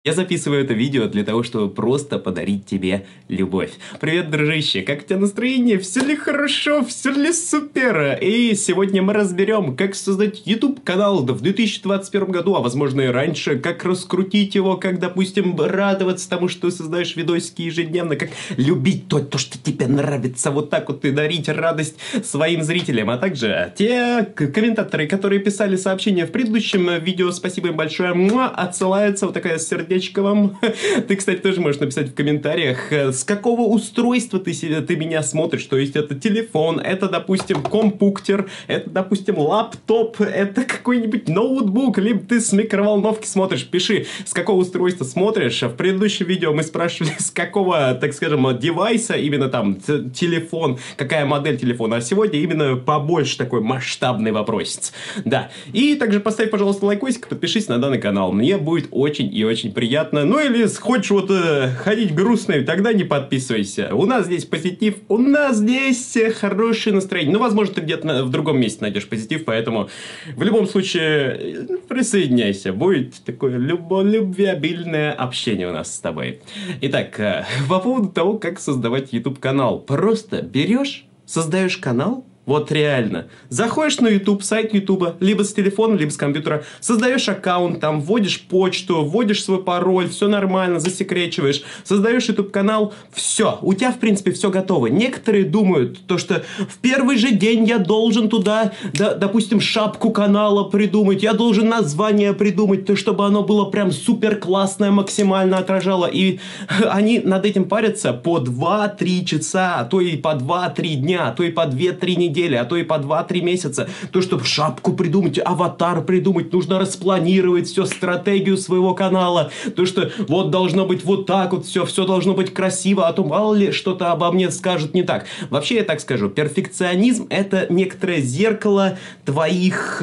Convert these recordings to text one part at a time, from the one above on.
Я записываю это видео для того, чтобы просто подарить тебе любовь. Привет, дружище, как у тебя настроение? Все ли хорошо? Все ли супер? И сегодня мы разберем, как создать YouTube-канал в 2021 году, а возможно и раньше, как раскрутить его, как, допустим, радоваться тому, что ты создаешь видосики ежедневно, как любить то, что тебе нравится, вот так вот и дарить радость своим зрителям, а также те комментаторы, которые писали сообщения в предыдущем видео, спасибо им большое, отсылается вот такая сердечко вам. Ты, кстати, тоже можешь написать в комментариях, с какого устройства ты меня смотришь. То есть это телефон, это, допустим, компьютер, это, допустим, лаптоп, это какой-нибудь ноутбук, либо ты с микроволновки смотришь. Пиши, с какого устройства смотришь. В предыдущем видео мы спрашивали, с какого, так скажем, девайса, именно там телефон, какая модель телефона. А сегодня именно побольше такой масштабный вопросец. Да. И также поставь, пожалуйста, лайкосик, подпишись на данный канал. Мне будет очень и очень приятно. Ну или хочешь вот ходить грустный, тогда не подписывайся. У нас здесь позитив, у нас здесь хорошее настроение. Ну, возможно, ты где-то в другом месте найдешь позитив, поэтому в любом случае присоединяйся. Будет такое любвеобильное общение у нас с тобой. Итак, по поводу того, как создавать YouTube-канал. Просто берешь, создаешь канал. Вот реально. Заходишь на YouTube, сайт YouTube, либо с телефона, либо с компьютера, создаешь аккаунт, там, вводишь почту, вводишь свой пароль, все нормально, засекречиваешь, создаешь YouTube-канал, все, у тебя, в принципе, все готово. Некоторые думают, то, что в первый же день я должен туда, допустим, шапку канала придумать, я должен название придумать, то, чтобы оно было прям супер классное, максимально отражало. И они над этим парятся по 2-3 часа, а то и по 2-3 дня, а то и по 2-3 недели, а то и по 2-3 месяца. То, чтобы шапку придумать, аватар придумать, нужно распланировать все, стратегию своего канала. То, что вот должно быть вот так вот все должно быть красиво, а то мало ли что-то обо мне скажут не так. Вообще, я так скажу, перфекционизм — это некоторое зеркало твоих...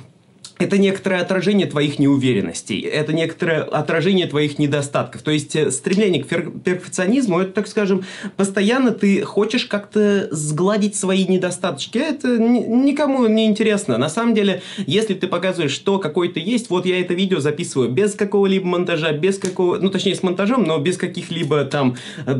Это некоторое отражение твоих неуверенностей, это некоторое отражение твоих недостатков. То есть стремление к перфекционизму, это, так скажем, постоянно ты хочешь как-то сгладить свои недостаточки. Это никому не интересно. На самом деле, если ты показываешь, что какой ты есть, вот я это видео записываю без какого-либо монтажа, без какого, ну точнее с монтажом, но без каких-либо там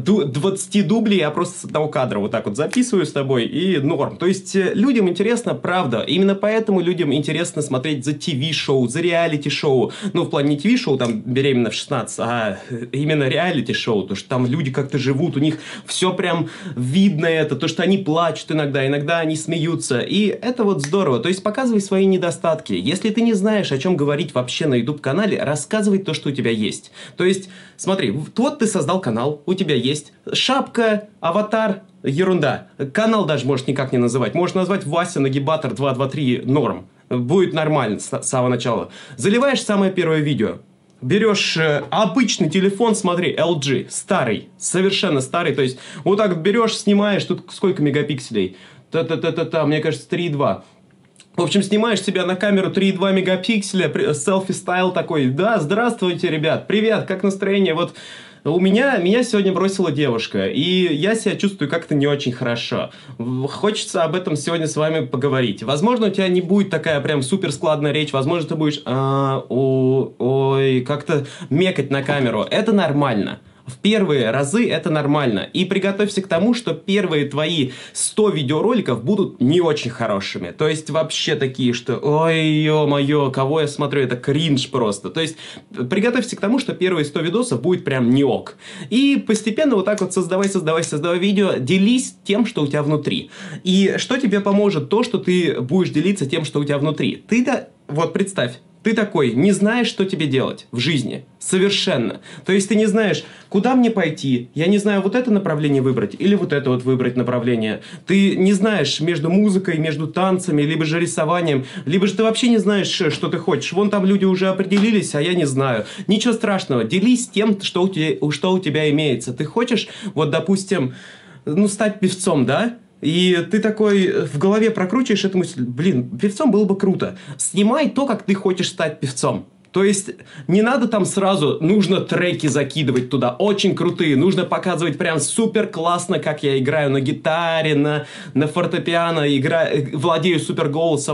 20 дублей, я просто с одного кадра вот так вот записываю с тобой и норм. То есть людям интересно правда. Именно поэтому людям интересно смотреть за ТВ-шоу, за реалити-шоу. Ну, в плане не ТВ-шоу, там, беременна в 16, а именно реалити-шоу. То, что там люди как-то живут, у них все прям видно это. То, что они плачут иногда они смеются. И это вот здорово. То есть показывай свои недостатки. Если ты не знаешь, о чем говорить вообще на YouTube-канале, рассказывай то, что у тебя есть. То есть, смотри, вот ты создал канал, у тебя есть шапка, аватар, ерунда. Канал даже можешь никак не называть. Можешь назвать Вася Нагибатор 223 норм. Будет нормально с самого начала. Заливаешь самое первое видео. Берешь обычный телефон, смотри, LG, старый, совершенно старый. То есть, вот так берешь, снимаешь, тут сколько мегапикселей? Мне кажется, 3,2. В общем, снимаешь себя на камеру 3,2 мегапикселя, селфи-стайл такой. Да, здравствуйте, ребят, привет, как настроение? Вот... Меня сегодня бросила девушка, и я себя чувствую как-то не очень хорошо. Хочется об этом сегодня с вами поговорить. Возможно, у тебя не будет такая прям супер складная речь, возможно, ты будешь как-то мекать на камеру. Это нормально. В первые разы это нормально. И приготовься к тому, что первые твои 100 видеороликов будут не очень хорошими. То есть вообще такие, что ой, ё-моё, кого я смотрю, это кринж просто. То есть приготовься к тому, что первые 100 видосов будет прям не ок. И постепенно вот так вот создавай видео, делись тем, что у тебя внутри. И что тебе поможет то, что ты будешь делиться тем, что у тебя внутри? Ты-то, вот представь, ты такой, не знаешь, что тебе делать в жизни. Совершенно. То есть ты не знаешь, куда мне пойти. Я не знаю, вот это направление выбрать или вот это вот выбрать направление. Ты не знаешь между музыкой, между танцами, либо же рисованием, либо же ты вообще не знаешь, что ты хочешь. Вон там люди уже определились, а я не знаю. Ничего страшного. Делись тем, что у тебя имеется. Ты хочешь, вот, допустим, стать певцом, да? И ты такой в голове прокручиваешь эту мысль, блин, певцом было бы круто. Снимай то, как ты хочешь стать певцом. То есть не надо там сразу, нужно треки закидывать туда, очень крутые, нужно показывать прям супер классно, как я играю на гитаре, на фортепиано, владею супер голосом.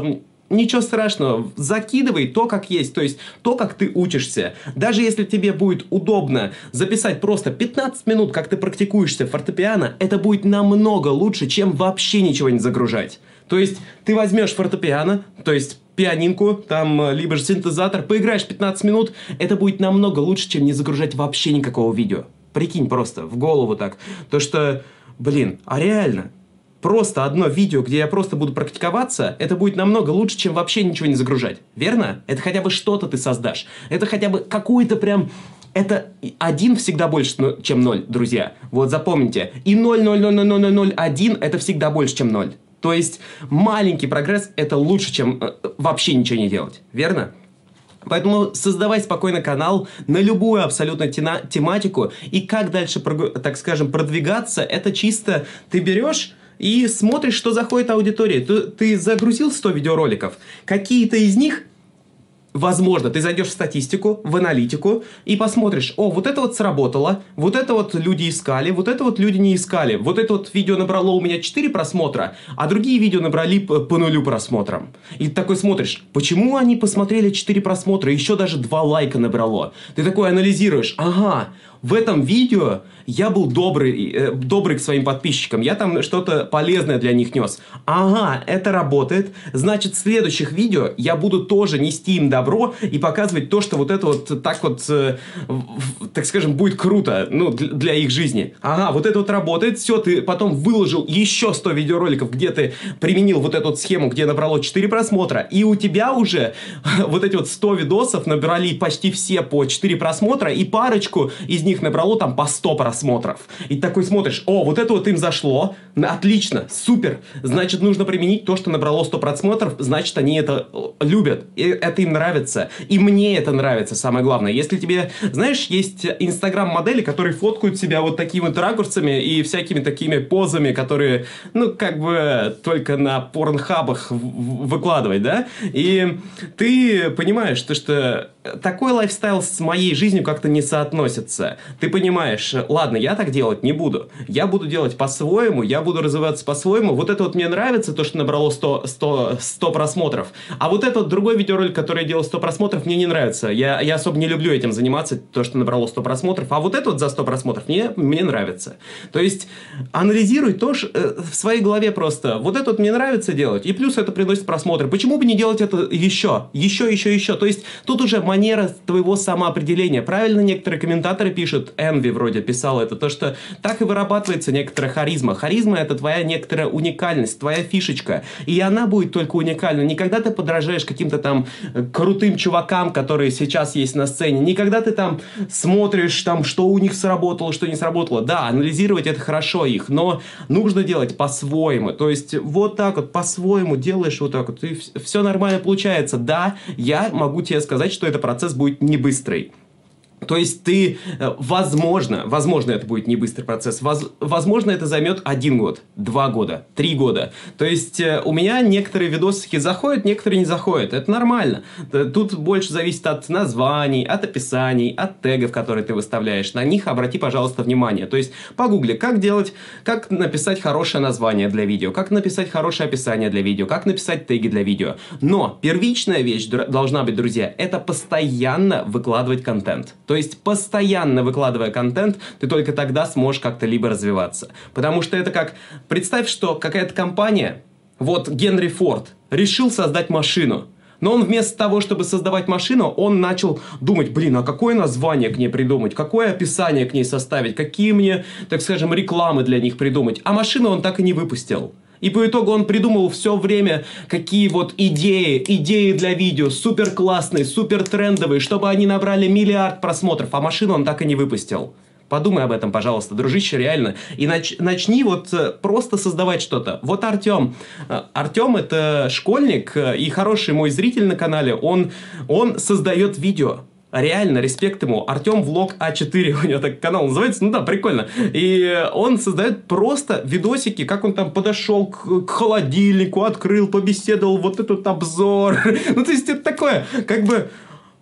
ничего страшного, закидывай то, как есть, то есть то, как ты учишься. Даже если тебе будет удобно записать просто 15 минут, как ты практикуешься в фортепиано, это будет намного лучше, чем вообще ничего не загружать. То есть ты возьмешь фортепиано, то есть пианинку, там, либо же синтезатор, поиграешь 15 минут, это будет намного лучше, чем не загружать вообще никакого видео. Прикинь просто, в голову так. То что, блин, а реально... Просто одно видео, где я просто буду практиковаться, это будет намного лучше, чем вообще ничего не загружать. Верно? Это хотя бы что-то ты создашь. Это хотя бы какой-то прям... Это 1 всегда больше, чем 0, друзья. Вот запомните. И 0,0000001 это всегда больше, чем 0. То есть маленький прогресс это лучше, чем вообще ничего не делать. Верно? Поэтому создавай спокойно канал на любую абсолютно тематику. И как дальше, так скажем, продвигаться, это чисто ты берешь... И смотришь, что заходит аудитория. Ты загрузил 100 видеороликов. Какие-то из них, возможно, ты зайдешь в статистику, в аналитику и посмотришь, о, вот это вот сработало, вот это вот люди искали, вот это вот люди не искали. Вот это вот видео набрало у меня 4 просмотра, а другие видео набрали по 0 просмотрам. И ты такой смотришь, почему они посмотрели 4 просмотра, еще даже 2 лайка набрало. Ты такой анализируешь, ага, в этом видео я был добрый к своим подписчикам. Я там что-то полезное для них нес. Ага, это работает. Значит, в следующих видео я буду тоже нести им добро и показывать то, что вот это вот так вот, так скажем, будет круто, ну, для их жизни. Ага, вот это вот работает. Все, ты потом выложил еще 100 видеороликов, где ты применил вот эту вот схему, где набрало 4 просмотра. И у тебя уже вот эти вот 100 видосов набрали почти все по 4 просмотра, и парочку из них набрало там по 100 просмотров. И такой смотришь, о, вот это вот им зашло, отлично, супер, значит, нужно применить то, что набрало 100 просмотров, значит, они это любят, и это им нравится, и мне это нравится, самое главное. Если тебе, знаешь, есть инстаграм-модели, которые фоткают себя вот такими вот ракурсами и всякими такими позами, которые, ну, как бы только на порнхабах выкладывать, да, и ты понимаешь, что такой лайфстайл с моей жизнью как-то не соотносится. Ты понимаешь, ладно, я так делать не буду. Я буду делать по-своему, я буду развиваться по-своему. Вот это вот мне нравится, то, что набрало 100 просмотров. А вот этот другой видеоролик, который я делал 100 просмотров, мне не нравится. Я особо не люблю этим заниматься, то, что набрало 100 просмотров. А вот это вот за 100 просмотров мне нравится. То есть, анализируй то в своей голове просто. Вот это вот мне нравится делать, и плюс это приносит просмотры. Почему бы не делать это еще? Еще. То есть, тут уже манера твоего самоопределения. Правильно некоторые комментаторы пишут, Envy вроде писал это, то что так и вырабатывается некоторая харизма. Харизма — это твоя некоторая уникальность, твоя фишечка. И она будет только уникальна. Не когда ты подражаешь каким-то там крутым чувакам, которые сейчас есть на сцене. Не когда ты там смотришь, там, что у них сработало, что не сработало. Да, анализировать это хорошо их, но нужно делать по-своему. То есть вот так вот по-своему делаешь вот так вот, и все нормально получается. Да, я могу тебе сказать, что этот процесс будет не быстрый. То есть ты, возможно, это будет не быстрый процесс, возможно, это займет 1 год, 2 года, 3 года. То есть у меня некоторые видосики заходят, некоторые не заходят. Это нормально. Тут больше зависит от названий, от описаний, от тегов, которые ты выставляешь. На них обрати, пожалуйста, внимание. То есть погугли, как написать хорошее название для видео, как написать хорошее описание для видео, как написать теги для видео. Но первичная вещь должна быть, друзья, это постоянно выкладывать контент. То есть, постоянно выкладывая контент, ты только тогда сможешь как-то либо развиваться. Потому что это как... Представь, что какая-то компания, вот Генри Форд, решил создать машину. Но он вместо того, чтобы создавать машину, он начал думать, блин, а какое название к ней придумать, какое описание к ней составить, какие мне, так скажем, рекламы для них придумать. А машину он так и не выпустил. И по итогу он придумал все время, какие вот идеи для видео, супер классные, супер трендовые, чтобы они набрали 1 миллиард просмотров, а машину он так и не выпустил. Подумай об этом, пожалуйста, дружище, реально. И начни вот просто создавать что-то. Вот Артем. Артем — это школьник и хороший мой зритель на канале. Он создает видео. Реально, респект ему. Артем Влог А4, у него так канал называется. Ну да, прикольно. И он создает просто видосики, как он там подошел к холодильнику, открыл, побеседовал, вот этот обзор. Ну, то есть, это такое, как бы...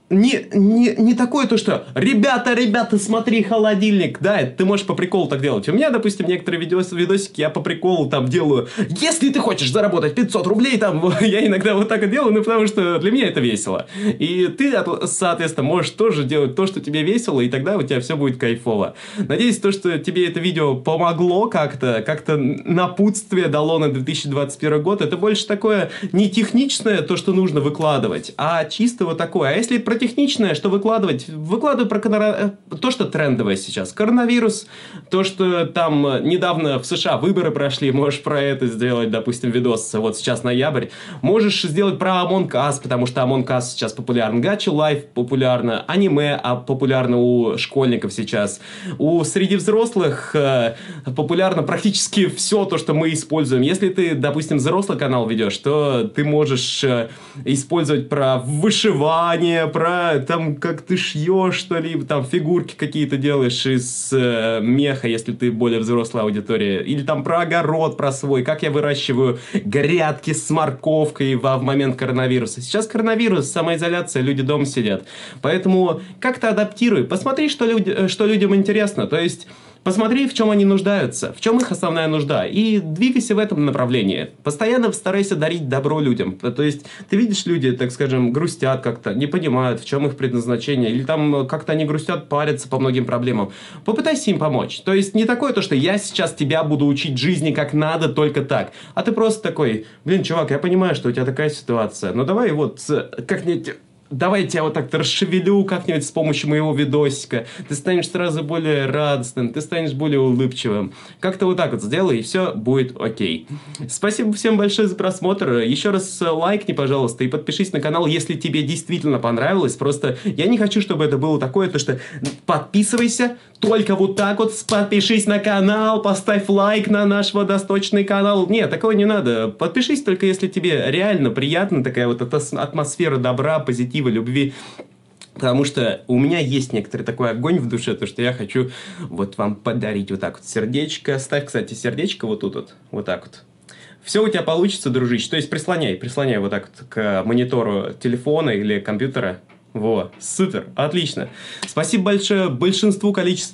не такое то, что ребята, смотри, холодильник. Да, ты можешь по приколу так делать. У меня, допустим, некоторые видосики я по приколу там делаю. Если ты хочешь заработать 500 рублей, там, я иногда вот так и делаю, ну, потому что для меня это весело. И ты, соответственно, можешь тоже делать то, что тебе весело, и тогда у тебя все будет кайфово. Надеюсь, то, что тебе это видео помогло как-то напутствие дало на 2021 год. Это больше такое не техничное, то, что нужно выкладывать, а чисто вот такое. А если про техничное, что выкладывать? Выкладываю про то, что трендовое сейчас. Коронавирус, то, что там недавно в США выборы прошли, можешь про это сделать, допустим, видос, вот сейчас ноябрь. Можешь сделать про Among Us, потому что Among Us сейчас популярен. Gacha Life популярно, аниме популярно у школьников сейчас. Среди взрослых популярно практически все то, что мы используем. Если ты, допустим, взрослый канал ведешь, то ты можешь использовать про вышивание, про там, как ты шьешь что-либо, там фигурки какие-то делаешь из меха, если ты более взрослая аудитория. Или там про огород, про свой, как я выращиваю грядки с морковкой в момент коронавируса. Сейчас коронавирус, самоизоляция, люди дома сидят. Поэтому как-то адаптируй, посмотри, что людям интересно. То есть посмотри, в чем они нуждаются, в чем их основная нужда, и двигайся в этом направлении. Постоянно старайся дарить добро людям. То есть ты видишь, люди, так скажем, грустят как-то, не понимают, в чем их предназначение, или там как-то они грустят, парятся по многим проблемам. Попытайся им помочь. То есть не такое то, что я сейчас тебя буду учить жизни как надо, только так. А ты просто такой, блин, чувак, я понимаю, что у тебя такая ситуация, но давай вот как-нибудь... Давай я тебя вот так расшевелю как-нибудь с помощью моего видосика. Ты станешь сразу более радостным, ты станешь более улыбчивым. Как-то вот так вот сделай, и все будет окей. Спасибо всем большое за просмотр. Еще раз лайкни, пожалуйста, и подпишись на канал, если тебе действительно понравилось. Просто я не хочу, чтобы это было такое, то что подписывайся, только вот так вот, подпишись на канал, поставь лайк на наш водосточный канал. Нет, такого не надо. Подпишись только если тебе реально приятна такая вот эта атмосфера добра, позитива, любви. Потому что у меня есть некоторый такой огонь в душе, то что я хочу вот вам подарить вот так вот сердечко. Ставь, кстати, сердечко вот тут вот, вот так вот. Все у тебя получится, дружище. То есть прислоняй вот так вот к монитору телефона или компьютера. Во, супер, отлично. Спасибо большое большинству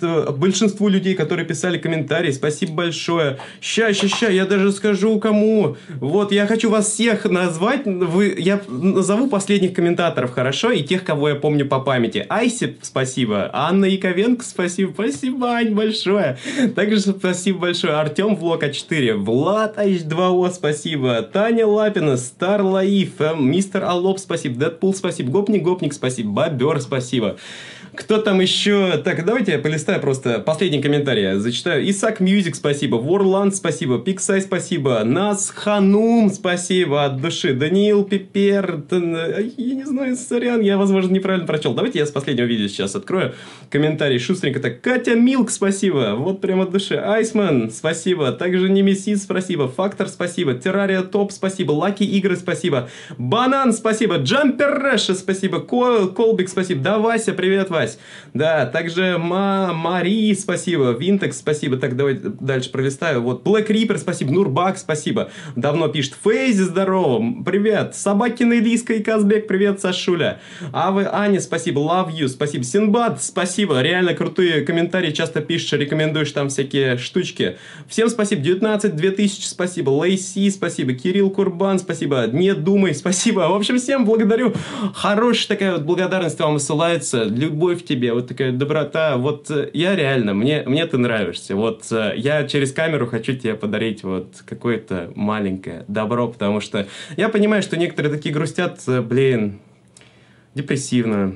людей, которые писали комментарии. Спасибо большое. Ща, я даже скажу кому. Вот, я хочу вас всех назвать. Я назову последних комментаторов, хорошо? И тех, кого я помню по памяти. Айси, спасибо. Анна Яковенко, спасибо. Спасибо, Ань, большое. Также спасибо большое. Артем Влог А4. Влад H2O, спасибо. Таня Лапина, Стар Лаиф, Мистер Алоп, спасибо. Дэдпул, спасибо. Гопник, спасибо. Бобер, спасибо. Кто там еще? Так, давайте я полистаю просто последний комментарий. Зачитаю. Исаак Мьюзик, спасибо. Ворланд, спасибо. Пиксай, спасибо. Нас Ханум, спасибо от души. Даниил Пипер. Я не знаю, сорян, я, возможно, неправильно прочел. Давайте я с последнего видео сейчас открою комментарий. Шустренько так. Катя Милк, спасибо. Вот прямо от души. Айсман, спасибо. Также Немесис, спасибо. Фактор, спасибо. Террария Топ, спасибо. Лаки Игры, спасибо. Банан, спасибо. Джампер Рэша, спасибо. Колбик, спасибо. Да, Вася, привет, Вася. Да, также Мари, спасибо. Винтекс, спасибо. Так, давайте дальше пролистаю. Вот, Black Reaper, спасибо. Нурбак, спасибо. Давно пишет. Фейзи, здорово. Привет. Собакина Илиска и Казбек, привет, Сашуля. Авы, Аня, спасибо. Love you, спасибо. Синбад, спасибо. Реально крутые комментарии. Часто пишешь, рекомендуешь там всякие штучки. Всем спасибо. 19 2000, спасибо. Лейси, спасибо. Кирилл Курбан, спасибо. Не думай, спасибо. В общем, всем благодарю. Хорошая такая вот благодарность вам высылается. Любовь в тебе, вот такая доброта. Вот я реально, мне ты нравишься. Вот я через камеру хочу тебе подарить вот какое-то маленькое добро, потому что я понимаю, что некоторые такие грустят, блин, депрессивно.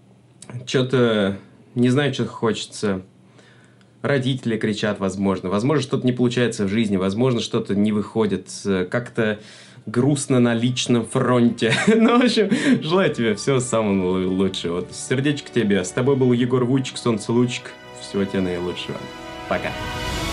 Что-то не знаю, что хочется. Родители кричат, возможно. Возможно, что-то не получается в жизни. Возможно, что-то не выходит. Как-то грустно на личном фронте. Ну, в общем, желаю тебе всего самого лучшего. Вот, сердечко тебе. С тобой был Егор Вучик, Солнце Лучик. Всего тебе наилучшего. Пока.